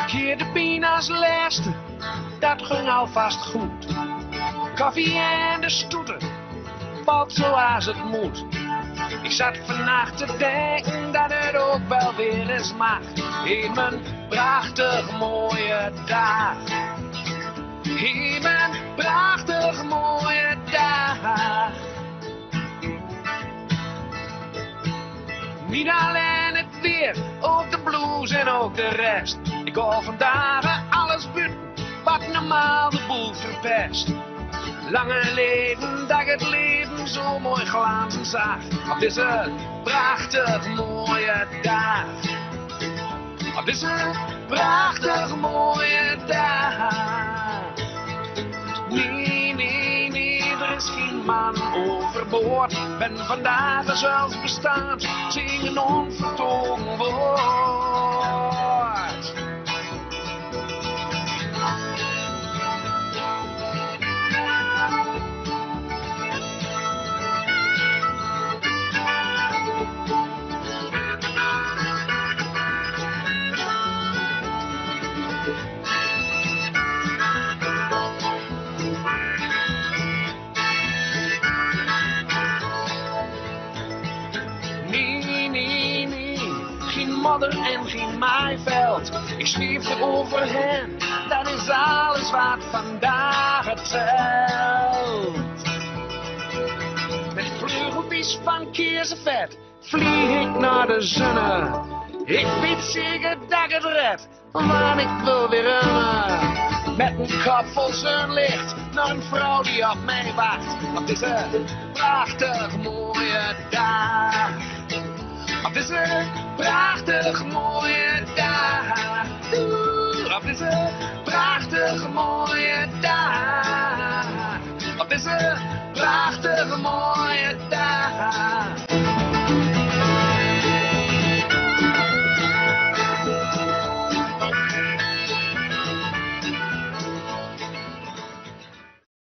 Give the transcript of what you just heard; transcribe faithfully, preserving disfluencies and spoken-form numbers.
keer de pina's laatste, dat ging alvast goed. Koffie en de stoeten, valt zoals het moet. Ik zat vannacht te denken dat het ook wel weer eens mag. In mijn prachtig mooie dag. In mijn prachtig mooie dag. Niet alleen het weer, ook de blues en ook de rest. Ik hoor vandaag alles buiten, wat normaal de boel verpest. Lange leven dat ik het leven zo mooi glanzen zag. Op deze prachtig mooie dag. Op deze prachtig mooie dag. Nee, nee, nee, er is geen man overboord. Ben vandaag zelfs bestaand, zingen onvertogen woord. Modder en geen maaiveld, ik zweef er overheen, dat is alles wat vandaag het telt. Met vleugeltjes van keersenvet vlieg ik naar de zonne. Ik weet zeker dat ik het red, want ik wil weer rennen. Met een kop vol zonlicht naar een vrouw die op mij wacht. Op deze prachtig mooie dag. Op deze prachtig mooie dag. Oeh, op deze prachtig mooie dag. Op deze prachtig mooie dag.